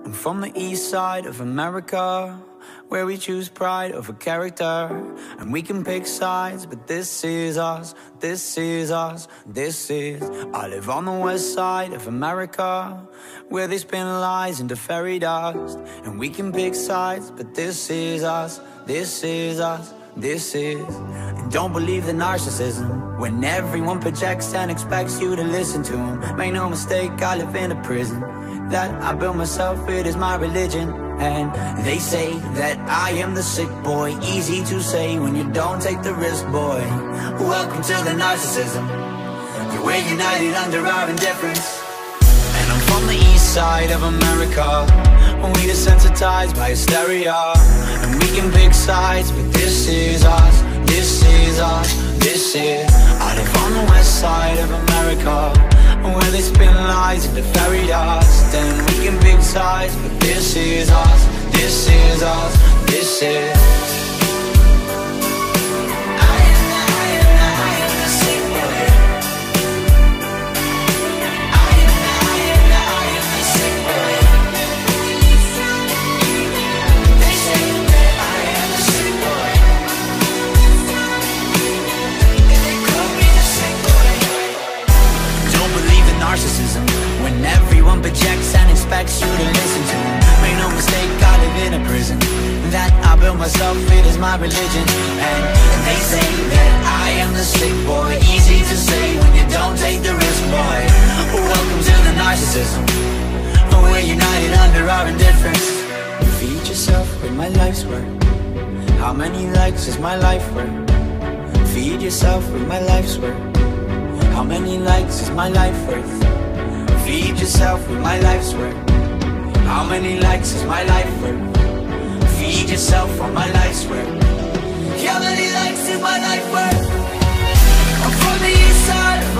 I'm from the east side of America, where we choose pride over character. And we can pick sides, but this is us, this is us, this is. I live on the west side of America, where they spin lies into fairy dust. And we can pick sides, but this is us, this is us, this is. And don't believe the narcissism, when everyone projects and expects you to listen to them. Make no mistake, I live in a prison that I built myself, it is my religion. And they say that I am the sick boy, easy to say when you don't take the risk, boy. Welcome to the narcissism, we're united under our indifference. And I'm from the east side of America, we desensitized by hysteria. And we can pick sides, but this is us, this is us, this is. I live on the west side of America, where they spin lies into fairy dust. And we can pick sides, but this is us, this is us, this is. I am the sick boy. I am the sick boy. They say that I am the sick boy, and they call me the sick boy. Don't believe in narcissism, when everyone projects and expects you to listen to them. Make no mistake, I live in a prison that I built myself, it is my religion. And they say that I am the sick boy, easy to say when you don't take the risk, boy. Welcome to the narcissism, we're united under our indifference. Feed yourself with my life's work, how many likes is my life worth? Feed yourself with my life's work, how many likes is my life worth? Feed yourself with my life's work, how many likes is my life worth? Feed yourself on my life's work, how many likes is my life worth? I'm from the east side.